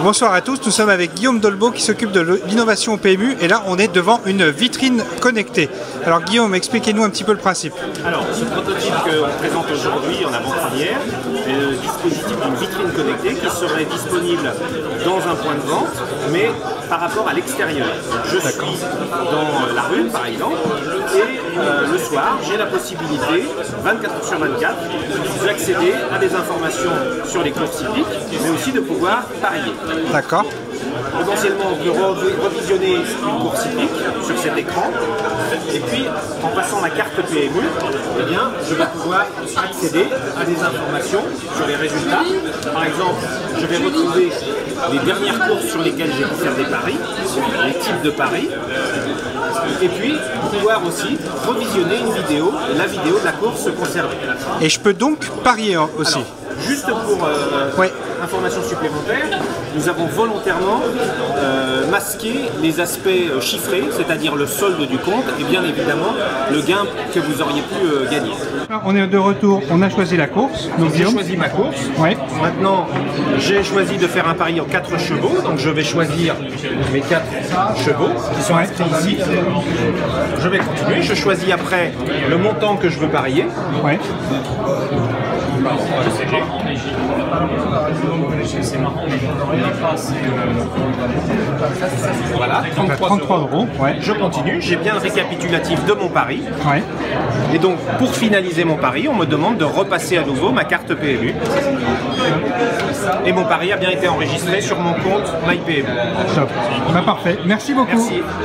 Bonsoir à tous, nous sommes avec Guillaume Dolbeau qui s'occupe de l'innovation au PMU et là on est devant une vitrine connectée. Alors Guillaume, expliquez-nous un petit peu le principe. Alors ce prototype qu'on présente aujourd'hui en avant-première est le dispositif d'une vitrine connectée qui serait disponible dans un point de vente mais par rapport à l'extérieur. Je suis dans la rue par exemple et le soir j'ai la possibilité 24 heures sur 24 d'accéder à des informations sur les courses hippiques mais aussi de pouvoir parier. D'accord. Potentiellement, on peut revisionner une course hippique sur cet écran. Et puis, en passant ma carte PMU, eh bien, je vais pouvoir accéder à des informations sur les résultats. Par exemple, je vais retrouver les dernières courses sur lesquelles j'ai pu faire des paris, les types de paris. Et puis, pouvoir aussi revisionner une vidéo, la vidéo de la course concernée. Et je peux donc parier aussi. Alors, juste pour information supplémentaire, nous avons volontairement masqué les aspects chiffrés, c'est-à-dire le solde du compte et bien évidemment le gain que vous auriez pu gagner. On est de retour, on a choisi la course. Donc j'ai choisi ma course. Ouais. Maintenant, j'ai choisi de faire un pari en 4 chevaux, donc je vais choisir mes 4 chevaux qui sont inscrits ici. Je vais continuer, je choisis après le montant que je veux parier. Ouais. Voilà, 33 euros. Ouais. Je continue, j'ai bien un récapitulatif de mon pari. Ouais. Et donc, pour finaliser mon pari, on me demande de repasser à nouveau ma carte PMU. Et mon pari a bien été enregistré sur mon compte MyPMU. Top. Bah, parfait. Merci beaucoup. Merci.